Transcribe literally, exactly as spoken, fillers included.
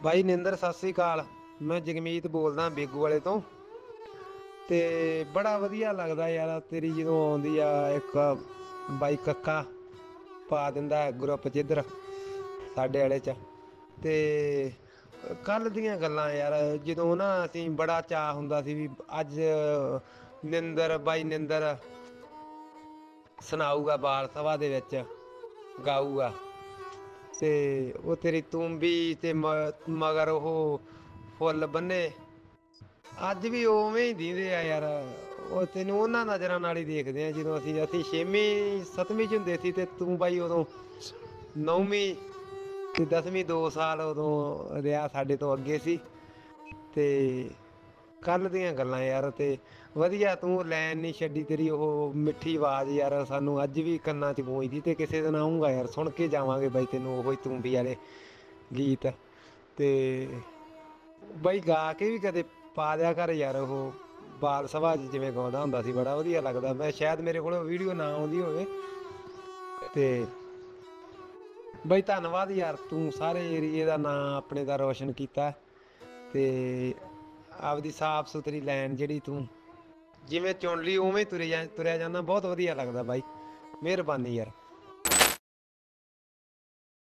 भाई निंदर सत श्री अकाल। मैं जगमीत बोलदा बेगू वाले तो। ਤੇ ਬੜਾ ਵਧੀਆ ਲੱਗਦਾ ਯਾਰ ਤੇਰੀ ਜਦੋਂ ਆਉਂਦੀ ਆ ਇੱਕ ਬਾਈ ਕੱਕਾ ਪਾ ਦਿੰਦਾ ਗਰੁੱਪ 'ਚ ਇੱਧਰ ਸਾਡੇ ਵਾਲੇ 'ਚ। ਤੇ ਕੱਲ ਦੀਆਂ ਗੱਲਾਂ ਯਾਰ, ਜਦੋਂ ਨਾ ਅਸੀਂ ਬੜਾ ਚਾਅ ਹੁੰਦਾ ਸੀ ਵੀ ਅੱਜ ਨਿੰਦਰ ਬਾਈ ਨਿੰਦਰ ਸੁਣਾਊਗਾ ਬਾਲ ਸਭਾ ਦੇ ਵਿੱਚ, ਗਾਊਗਾ। ਤੇ ਉਹ ਤੇਰੀ ਤੂੰਬੀ ਤੇ ਮ ਮਗਰ ਉਹ ਫੁੱਲ ਬੰਨੇ ਅੱਜ ਵੀ ਉਵੇਂ ਹੀ ਦੀਂਦੇ ਆ ਯਾਰ। ਉਹ ਤੈਨੂੰ ਉਹਨਾਂ ਨਜ਼ਰਾਂ ਨਾਲ ਹੀ ਦੇਖਦੇ ਆ ਜਦੋਂ ਅਸੀਂ ਅਸੀਂ ਛੇਵੀਂ ਸੱਤਵੀਂ 'ਚ ਹੁੰਦੇ ਸੀ ਤੇ ਤੂੰ ਬਾਈ ਉਦੋਂ ਨੌਵੀਂ ਤੇ ਦਸਵੀਂ ਦੋ ਸਾਲ ਉਦੋਂ ਰਿਹਾ ਸਾਡੇ ਤੋਂ ਅੱਗੇ ਸੀ। ਤੇ ਕੱਲ੍ਹ ਦੀਆਂ ਗੱਲਾਂ ਯਾਰ, ਤੇ ਵਧੀਆ ਤੂੰ ਲੈਣ ਨਹੀਂ ਛੱਡੀ, ਤੇਰੀ ਉਹ ਮਿੱਠੀ ਆਵਾਜ਼ ਯਾਰ ਸਾਨੂੰ ਅੱਜ ਵੀ ਕੰਨਾਂ 'ਚ ਗੂੰਜਦੀ। ਤੇ ਕਿਸੇ ਦਿਨ ਆਊਂਗਾ ਯਾਰ, ਸੁਣ ਕੇ ਜਾਵਾਂਗੇ ਬਾਈ ਤੈਨੂੰ ਉਹ ਤੂੰਬੀ ਵਾਲੇ ਗੀਤ। ਤੇ ਬਾਈ ਗਾ ਕੇ ਵੀ ਕਦੇ ਪਾ ਦਿਆ ਕਰ ਯਾਰ ਉਹ ਬਾਲ ਸਭਾ 'ਚ ਜਿਵੇਂ ਗਾਉਂਦਾ ਹੁੰਦਾ ਸੀ, ਬੜਾ ਵਧੀਆ ਲੱਗਦਾ। ਮੈਂ ਸ਼ਾਇਦ ਮੇਰੇ ਕੋਲ ਵੀਡੀਓ ਨਾ ਆਉਂਦੀ ਹੋਵੇ। ਤੇ ਬਾਈ ਧੰਨਵਾਦ ਯਾਰ, ਤੂੰ ਸਾਰੇ ਏਰੀਏ ਦਾ ਨਾਂ ਆਪਣੇ ਦਾ ਰੋਸ਼ਨ ਕੀਤਾ। ਤੇ ਆਪਦੀ ਸਾਫ ਸੁਥਰੀ ਲਾਈਨ ਜਿਹੜੀ ਤੂੰ ਜਿਵੇਂ ਚੁਣ ਲਈ ਉਵੇਂ ਤੁਰਿਆ ਤੁਰਿਆ ਜਾਂਦਾ, ਬਹੁਤ ਵਧੀਆ ਲੱਗਦਾ ਬਾਈ। ਮਿਹਰਬਾਨੀ ਯਾਰ।